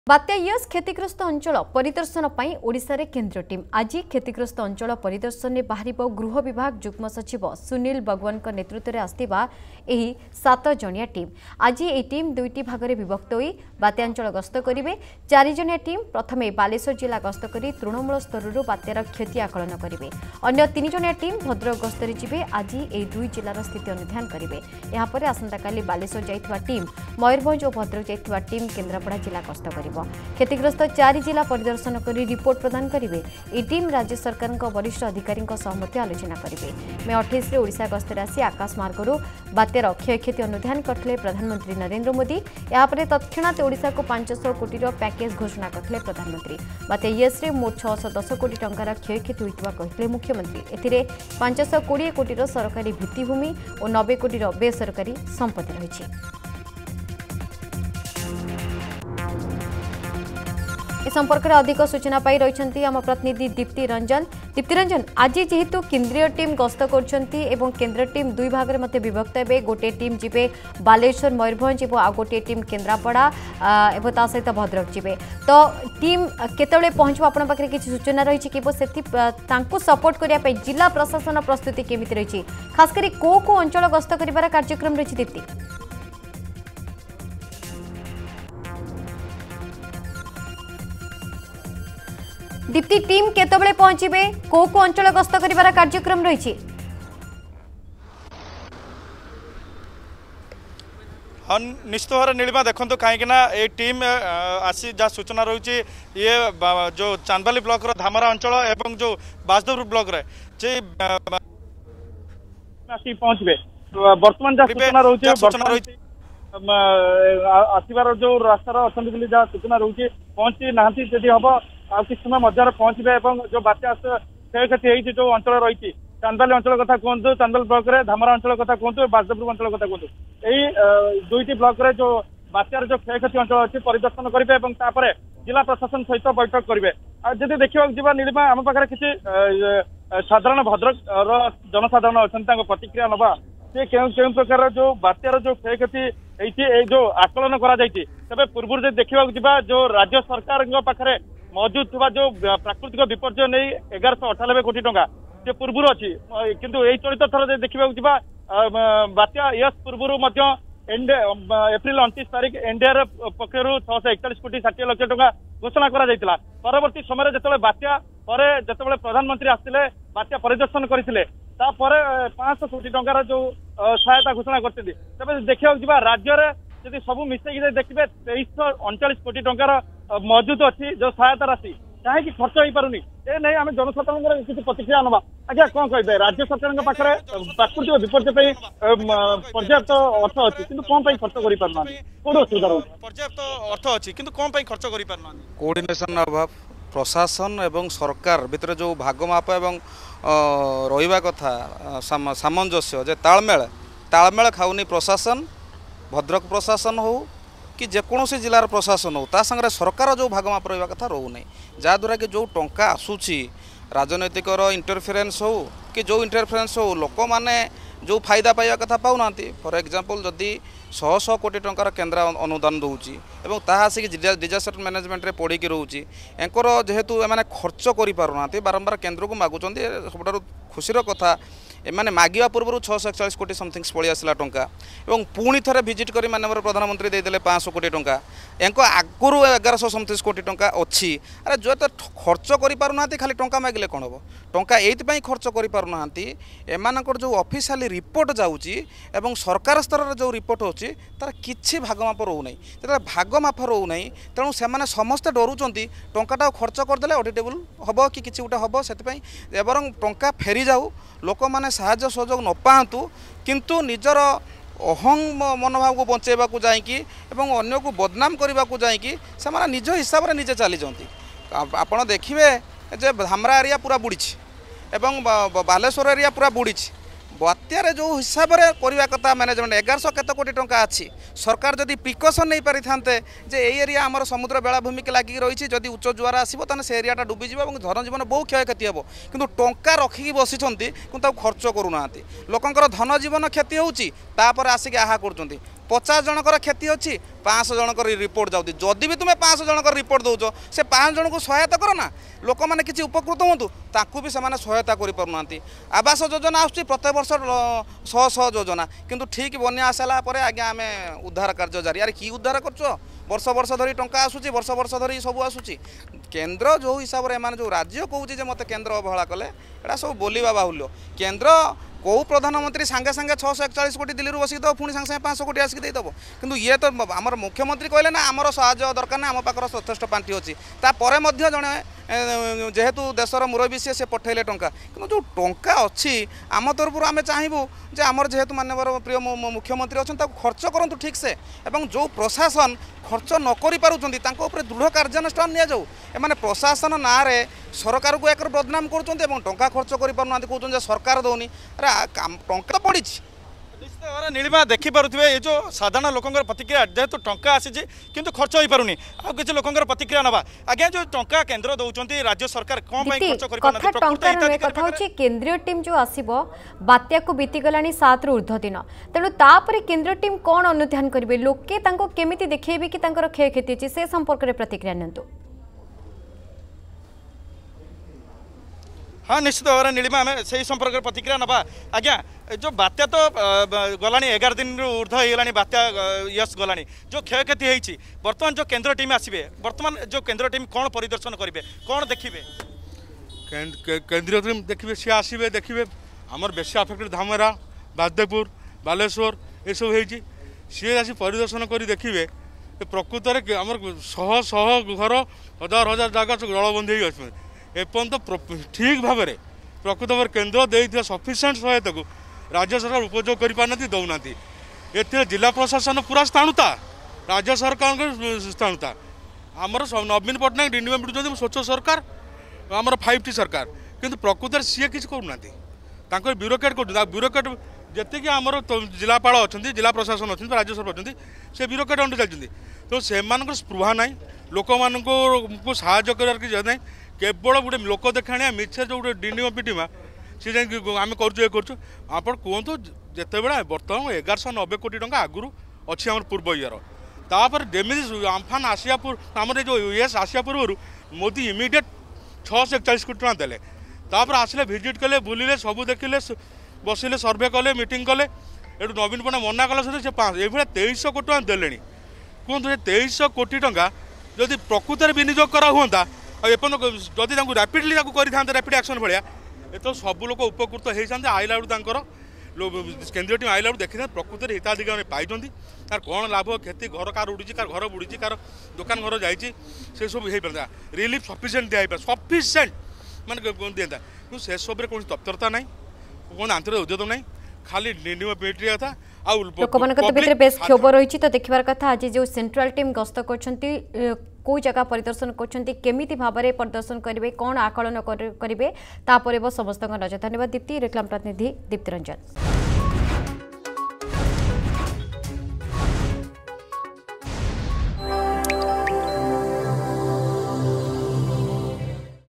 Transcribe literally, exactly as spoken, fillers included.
बात्या yes क्षतिग्रस्त अंचल परिदर्शन पर ओडिशा रे केंद्र टीम आज क्षतिग्रस्त अंचल परिदर्शन में बाहर गृह विभाग जुग्म सचिव सुनील बगवान नेतृत्व में आसथिबा एही सात जणिया टीम आज यह टीम दुईटी भाग में विभक्त होई बात्या अंचल गस्त करेंगे। चार जणिया टीम प्रथमे बालेश्वर जिला गस्त करी तृणमूल स्तर बात्यार क्षति आकलन करेंगे। अन्य तीन जणिया टीम भद्रक गस्तरे जिबे आज यह दुई जिलार स्थिति अनुध्यान करेंगे। यापर आसंताकाली बालेश्वर जाइथिबा टीम मयूरभंज और भद्रक जाइथिबा टीम केन्द्रापड़ा जिला गस्त करिबो। क्षतिग्रस्त चार जिला परिदर्शन कर रिपोर्ट प्रदान करेंगे। यह टीम राज्य सरकार वरिष्ठ अधिकारी आलोचना करेंगे। मे अठाईस ओडिशा गस्तरे आसी आकाश मार्गरू बात्यार क्षयक्षति अनुध्यान करते प्रधानमंत्री नरेंद्र मोदी। यापर तत्क्षणात ओडिशा को पांच सौ कोटी पैकेज घोषणा करते प्रधानमंत्री। बात्या यस मोट छह सौ दस कोटी टंकार क्षयक्षति होता कहते मुख्यमंत्री। एथिरे पांच सौ कोड़े कोटी सरकारी भित्तिभूमि और नब्बे कोटी बेसरकारी संपत्ति रही। इस संपर्क में अधिक सूचना पाई रही आम प्रतिनिधि दीप्ति रंजन। दीप्ति रंजन आज जेहेतु केंद्रीय टीम गस्त कर केंद्र टीम दुई भाग में विभक्त हे। गोटे टीम जीवे बालेश्वर मयूरभंज और आउ गोटे टीम केन्द्रापड़ा और ता सहित भद्रक जीवे। तो टीम केतबेले पहुँच आपण पाखे किसी सूचना रही कि सपोर्ट करने जिला प्रशासन प्रस्तुति केमिति रही, खास करी को को अंचल गस्त कर कार्यक्रम रही? दीप्ति दीप्ति टीम केतबेले पहुंचीबे, को को अंचल गस्त करिवार कार्यक्रम रही? हाँ निश्चित भाव नीलिमा देखो कहीं ये टीम आसी जहाँ सूचना रही ये जो चांदबाली ब्लॉक रो धामरा अंचल एवं जो बासदेवपुर ब्लॉक रे जे आसी पहुंचबे। वर्तमान जहाँ सूचना रही सूचना रही आसबार जो रास्तार अच्छा जहाँ सूचना रही पहुंची ना जदि हम आ कि समय मध्य पहुंचे जो बात्या क्षयक्षति होती जो अंचल रही चांदबाली अंचल कथा कहतु, चांदबाली ब्लॉक रे धामरा अंचल कथा कहतु, बासदेवपुर अंचल कथा कहतु, यही दुईटी ब्लॉक रे जो बात्यार जो क्षयक्षति अंचल अच्छी परिदर्शन करेंगे और जिला प्रशासन सहित बैठक करेंगे। जब देखा जा नीलिमा आम पाखे किसी साधारण भद्रक जनसाधारण अच्छा प्रतिक्रिया नवा से क्यों प्रकार जो बात्यार जो क्षयक्षति होती जो आकलन कर पूर्व देखा जा जो राज्य सरकार पाखे मौजूद थी जो प्राकृतिक विपर्य नहीं एगार सौ अठानबे कोटी टंका से पूर्व अच्छी किंतु यही चलित थर देखा जा बात्या यस पूर्व एप्रिल उनतीस तारीख एनडीआर पक्षर छःश एकचाश कोटी षाठी लक्ष टंका घोषणा करा परवर्ती समय जो बात्या जो प्रधानमंत्री आसते बात्या परिदर्शन करते पांच सौ कोटी टंकार जो सहायता घोषणा करते देखा जा राज्य में जब सब मिसेक देखिए तेईस अड़चाश कोटी टंकार मौजूद अच्छी जो सहायता राशि कहीं खर्च हो पार ए नहीं आम जनसाधारण किसी प्रतिक्रिया नवा। आज्ञा कौन कहे राज्य सरकार पाखे प्राकृतिक विपर्य पर्याप्त अर्थ अच्छी कि कौन खर्च कर पारना कौन असुविधा पर्याप्त अर्थ अच्छी कि कौन खर्च कर पारना कोऑर्डिनेशन अभाव प्रशासन एवं सरकार भितर जो भागमाप एवं रहिबा कथा सामंजस्य जे तालमेल तालमेल खाऊनी प्रशासन भद्रक प्रशासन हो कि जेकोसी जिलार प्रशासन हो ता संगे सरकार जो भागमाप रहा कथा रोना जहाँद्वारा कि जो टंका आसूची राजनैतिक इंटरफेरेन्स हो कि जो इंटरफेरेन्स हो लोक मैंने जो फायदा पाइबा कथा पाऊना। फॉर एग्जांपल जदि शह शह कोटी टंकार केन्द्र अनुदान दूची एवं ताहा आसिक डिजास्टर मैनेजमेंट रे पड़ी रोचे एंकर जेहेतु एमाने खर्च करि पारुना बारंबार केन्द्र को मागुचंती सबुठारु खुशीर कथा एमाने मागिबा पूर्व छःश एकचाश कोटी समथिंग पलि आसला टंका एवं पुणी थे भिजिट कर माननीय प्रधानमंत्री देदेले पाँच सौ कोटी टंका एंको आगुरी एगार सौ समथिंग कोटी टंका अच्छी अरे जो तो खर्च कर पारुना खाली टंका मागिले कौन हम टंका ये खर्च कर पारुना एमानकर जो ऑफिशियली रिपोर्ट जाऊँगी एवं सरकार स्तर जो रिपोर्ट होची तार किछि भागमाप रोना जो भागमाप रोना तेणु से समस्ते डरुंच टंकाटा खर्च करदे ऑडिटेबल हम कि किसी गोटे हम से बरं टंका फेरी जाऊ लोक मैंने साहाय्य सहयोग न पातु किंतु निजर अहंग मनोभाव को बचेबा को जाइकी एवं अन्य को बदनाम करने को जाइकी से निज हिसाब से निजे चली जाती। आपड़ देखिए जे धामरा एरिया पूरा बुड़ी एवं बालेश्वर एरिया पूरा बुड़ी बात्यार जो हिसाब से करवा कथा मैनेजमेंट एगार सौ केत कोटी टंका अच्छी सरकार जदि प्रिकसन नहीं पारि थांते जे ए एरिया आमर समुद्र बेलाभूमि के लगी रही जदि उच्च ज्वार आसो ताने से एरियाटा डुबीज और धनजीवन बहुत क्षयक्षति हे किंतु टंका रखिकी बसी खर्च करूना लोकंर धन जीवन क्षति होची आसिक आहा कर पचास जनकर क्षति अच्छी पाँच जनकर रिपोर्ट जाऊँगी जदि भी तुम्हें पाँच जनकर रिपोर्ट दौच से पाँच जन को सहायता कर ना लोक मैंने किसी उपकृत हूँ ताकू भी से सहायता करें आवास योजना आसूँ प्रत्येक वर्ष शह शह योजना किंतु ठीक बन्या आसाला आज्ञा आम उद्धार कार्य जारी यार कि उद्धार कर वर्ष वर्ष धरी टंका आसूँ वर्ष वर्ष धरी सब आसूँ केन्द्र जो हिसाब से एम जो राज्य कहूँ मत केन्द्र अवहेला कले एटा सब बोलिबा बाहुल्य केन्द्र कौ प्रधानमंत्री सांगे सांगे छः सौ एकचाश कोटी दिल्ली बसिक दब पुणी सांगे सांगे पाँच सौ कोटी आसिक देदेव किंतु ये तो आमर मुख्यमंत्री कहले ना आमर साहाय्य दरकार ना आम पाखर यथेष्ट पांठि अच्छी तापर जड़े जेहेतु देशर मुरबी सी से पठेले टंका कि जो टंका अच्छी आम तरफ आम चाहबू जे आमर जेहेतु मानवर प्रिय मुख्यमंत्री अच्छा खर्च करूँ ठीक से एवं जो प्रशासन खर्च न कर दृढ़ कार्यानुष्ठान नि जाऊ एम प्रशासन ना सरकार को एक बदनाम कर टंका खर्च कर सरकार दौनी अरे टंका तो पड़ी निश्चित भाव नीलिमा देखिपे ये जो साधारण लोकंर प्रतिक्रिया जेहेतु टंका आसी किंतु खर्च हो पारुनी आ किसी लोकंर प्रतिक्रिया नवा आज्ञा जो टंका केन्द्र दौरान राज्य सरकार कौन खर्च केंद्रीय टीम जो आसो बात्या को बीतीगला सात रु ऊर्ध दिन तेणु तापर केंद्रीय टीम कौन अनुधान करेंगे लोके केमी देखिए कि क्षय क्षति अच्छी से संपर्क में प्रतिक्रिया नियंतु हाँ निश्चित भाव नीलिमा आम से संपर्क में प्रतिक्रिया नवा आज्ञा जो बात्या तो गला एगार दिन ऊर्ध हो बात्या यश गला जो क्षय क्षति होती बर्तमान जो केंद्र टीम आसवे बर्तमान जो केंद्र टीम कौन परिदर्शन करेंगे कौन देखिए केंद्रीय टीम देखिए सी आसवे देखिए आमर बेसी अफेक्टेड धामरा बाजदेपुर बालेश्वर ये सब होती सी आसी परिदर्शन कर देखिए प्रकृत में आमर शह शह घर हजार हजार जगह जलबंदी अच्छे एपर्तंत ठीक भाव में प्रकृत भाव केन्द्र दे सफिसीयंट सहायता को राज्य सरकार उपयोग कर पाना दौना ए जिला प्रशासन पूरा स्थाणुता राज्य सरकार स्थाणुता आमर नवीन पट्टनायक डिंडिमा मिटुं स्वच्छ सरकार आमर फाइव टी सरकार किंतु प्रकृत में सी किसी करूना ब्यूरोक्रेट कर ब्यूरोक्रेट जी आमर जिलापाल अच्छा जिला प्रशासन अच्छा राज्य सरकार अच्छा से ब्यूरोक्रेट अंडर चलती तो से स्पृहा ना लोक मान को साहय कर केवल गोटे लोक देखा मिछे जो गोटे डिंडिमा पिटिमा सी आम कर आप कहतु जिते बड़ा बर्तमान एगारश नबे कोटी टंका आगुरी अच्छी आम पूर्व इयर तापर जमी आम्फान आसिया आम जो यूएस आसिया पूर्व मोदी इमिडिएट छः सौ एकचाश कोटी टका देले तापर आसिले भिजिट कले बुलिले सबू देखिले बसिले सर्वे कले मीटिंग कले एटू नवीन पट्टनायक मना कला सहित से पाँच ये तेईस कोटी टका देले कहतु तेईस कोटी टका जदि प्रकृत में विनियोग करा हुआ जदि रैपिडली कर रैपिड एक्शन भाया ये तो सब लोग उपकृत होती आईला केंद्रीय टीम आईला देखी प्रकृत में हिताधिकारी मैंने पाई तार कौन लाभ क्षति घर कार उड़ी कार घर बुड़ी कार दुकान घर जाइए से सब हो पाता रिलीफ सफिसीयंट दिखाई सफिसीयंट मानते दिखता कि से सब कौन तत्परता ना कौन आंतरिक उद्यम ना खाली निर्णय पेटिया था लोक भितर बेस क्षोभ रही तो देखबार कथा आज जो सेंट्रल टीम गस्त कर कौ जगह परिदर्शन करमिति भाव में प्रदर्शन करेंगे कौन आकलन करेंगे समस्त नजर धन्यवाद दीप्ति रेक्लाम प्रतिनिधि दीप्ति रंजन।